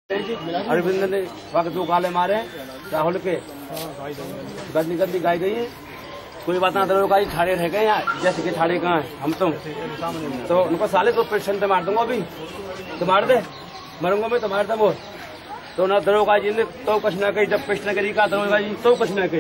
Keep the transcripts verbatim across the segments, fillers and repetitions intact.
अरविंद ने वक्त दो गाले मारे राहुल के गंदी गंदी गाई गई है। कोई बात ना दरोगा जी ठाड़े रह गए यहाँ, जैसे कि ठाड़े कहाँ है हम तुम तो उनको साले तो पेशेंट मार दूंगा अभी तो मार दे मरूंगा मैं तो मार दे मोर तो ना दरोगा जी ने तो कुछ न कही। जब पेश न करी का दरोगा जी तो कुछ न कही।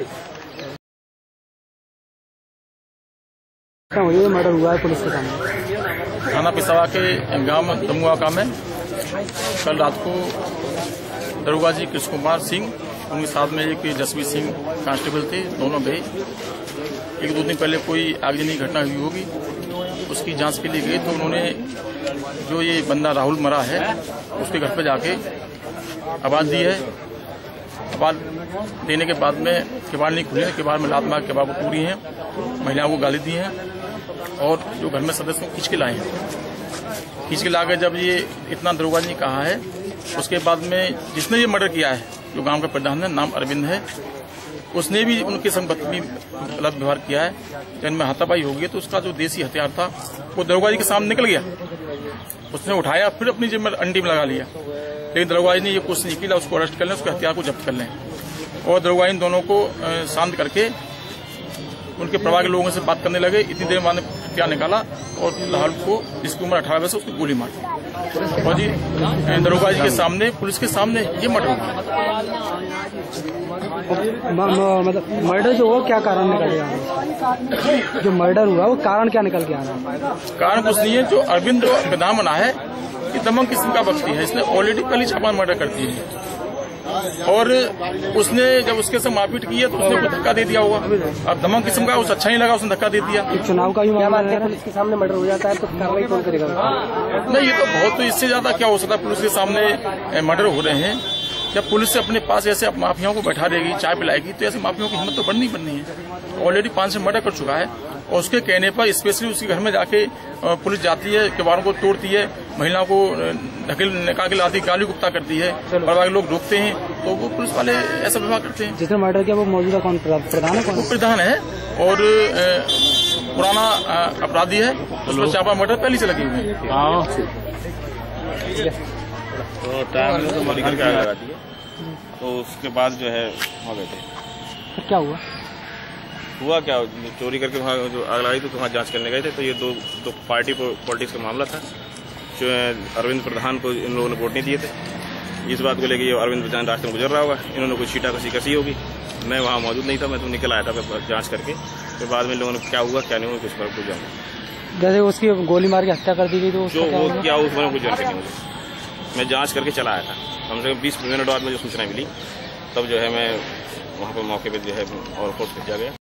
मर्डर हुआ है पुलिस के सामने थाना पिसावा के गांव दमुआ में कल रात को दरोगा जी कृष्ण कुमार सिंह उनके साथ में एक जसवीर सिंह कांस्टेबल थे। दोनों गए एक दो दिन पहले कोई आगजनी घटना हुई होगी, उसकी जांच के लिए गए तो उन्होंने जो ये बंदा राहुल मरा है उसके घर पे जाके आवाज दी है। आवाज देने के बाद में किवाड़ नहीं खुले, किवाड़ में लात मार के किवाड़ को पूरी है, महिलाओं को गाली दी है और जो घर में सदस्य को खींच के लाए हैं। खींच के लाकर जब ये इतना दरोगा जी ने कहा है, उसके बाद में जिसने ये मर्डर किया है जो गांव का प्रधान है, नाम अरविंद है, उसने भी उनके संग बदतमीजी गलत व्यवहार किया है। जिनमें हाथापाई हो गई तो उसका जो देसी हथियार था वो दरोगा जी के सामने निकल गया। उसने उठाया फिर अपनी जेब में अंडी में लगा लिया, लेकिन दरोगा जी ने ये कोशिश नहीं किया उसको अरेस्ट कर लें, उसके हथियार को जब्त कर लें और दरोगा जी दोनों को शांत करके उनके परिवार के लोगों से बात करने लगे। इतनी देर बाद हथियार निकाला और राहुल को, जिसकी उम्र अठारह वर्ष, उसको गोली मार दी और जी दरोगा जी के सामने, पुलिस के सामने ये मर्डर हुआ। मतलब मर्डर जो हुआ क्या कारण निकल के आ रहा है? जो मर्डर हुआ वो कारण क्या निकल के आ रहा है? कारण कुछ नहीं है। जो अरविंद जो प्रधान बना है ये दमंग किस्म का व्यक्ति है। इसने ऑलरेडी पहले छापा मर्डर कर दी है और उसने जब उसके से मारपीट की है तो उसने को धक्का दे दिया होगा। अब दमंग किस्म का उसे अच्छा नहीं लगा, उसने धक्का दे दिया। चुनाव का भी मामला है, पुलिस के सामने मर्डर हो जाता है तो कार्रवाई कौन करेगा? नहीं, ये तो बहुत, तो इससे ज्यादा क्या हो सकता है। पुलिस के सामने मर्डर हो रहे हैं, जब पुलिस से अपने पास ऐसे माफियाओं को बैठा देगी, चाय पिलाएगी, तो ऐसे माफियाओं की हिम्मत तो बढ़नी बढ़नी है। ऑलरेडी पांच से मर्डर कर चुका है और उसके कहने पर स्पेशली उसके घर में जाके पुलिस जाती है, किवाड़ों को तोड़ती है, महिलाओं को ढकेल निकाल के लाती, गाली गुप्ता करती है, परिवार के लोग रोकते हैं तो वो पुलिस वाले ऐसा व्यवहार करते हैं। जिसने मर्डर किया वो मौजूदा कौन प्रधान है? कौन प्रधान है और पुराना अपराधी है, उस पर चापा मर्डर पहले से लगी हुई है। तो उसके बाद जो है वहाँ गए थे। क्या हुआ हुआ क्या, चोरी करके वहाँ जो आग लगाई थी तो वहाँ जांच करने गए थे। तो ये दो दो पार्टी पॉलिटिक्स का मामला था। जो अरविंद प्रधान को इन लोगों ने वोट नहीं दिए थे। इस बात को लेकर ये अरविंद प्रधान रास्ते में गुजर रहा होगा, इन्होंने कोई छीटा कसी कसी होगी। मैं वहाँ मौजूद नहीं था, मैं तो निकल आया था जाँच करके। फिर बाद में लोगों ने क्या हुआ क्या नहीं हुआ किस पर कुछ जाना। जैसे उसकी गोली मार के हत्या कर दी गई तो जो वो क्या उस बारे में कुछ जानकारी नहीं मुझे। मैं जाँच करके चला आया था, कम से कम बीस मिनट बाद में जो सूचना मिली तब जो है मैं वहाँ पर मौके पर जो है और फोर्स भेजा गया।